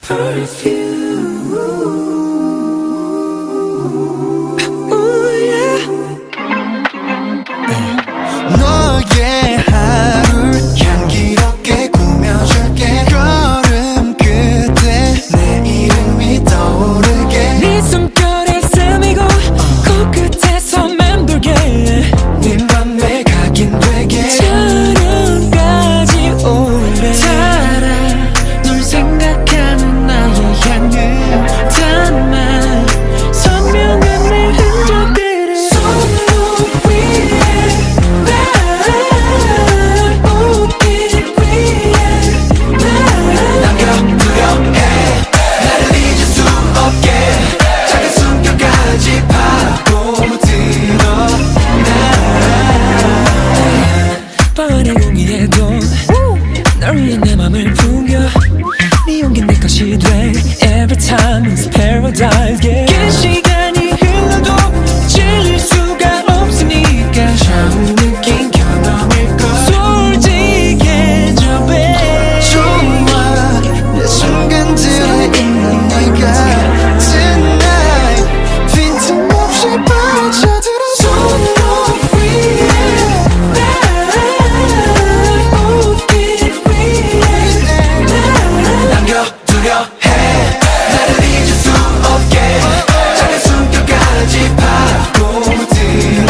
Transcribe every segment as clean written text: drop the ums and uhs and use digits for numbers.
Perfume. 너의 하루를 향기롭게 꾸며줄게. 걸음 끝에 내 이름이 떠오르게. 네 숨결에 스미고 코끝에서 맴돌게. 네 맘에 각인 되게. 저녁까지 오래 살아. 널 생각하는 나의 향을 담아. 선명한 내 흔적들을 손목 위에 뻔한 공기에도 널 위해 내 맘을 풍겨. 네 용기 내 것이 돼. Every time it's paradise. Yeah. 긴 시간이 흘러도 질릴 수가 없으니까 처음 느낀 경험일 걸. 솔직해져 babe. 좋아 내 순간들에 있는 네가 Tonight 빈틈없이 빠져들어. 손목 위에 남겨두려 해. 나를 잊을 수 없게. 작은 숨결까지 파고들어.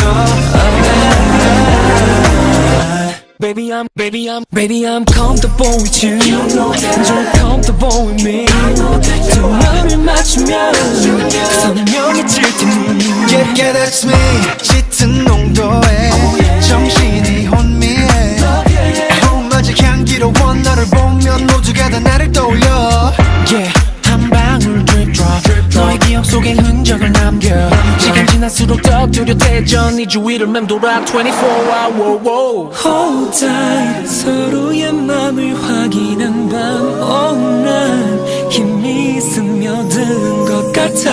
Baby I'm comfortable with you. You're comfortable with me. 두 마음을 맞추면 선명해질 테니. Yeah that's me. 짙은 농도에 정신이 혼미해. 마치 향기로워. 너를 보면 모두가 다 나를 떠올려. Yeah 한 방울 drip drop. 너의 기억 속에 흔적을 남겨. 시간 지날수록 더 뚜렷해져. 네 주위를 맴돌아 24hour. Hold tight. 서로의 맘을 확인한 밤. Oh 난 힘이 스며든 것 같아.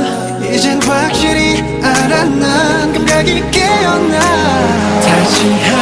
이젠 확실히 알아. 난 감각이 깨어나. 다시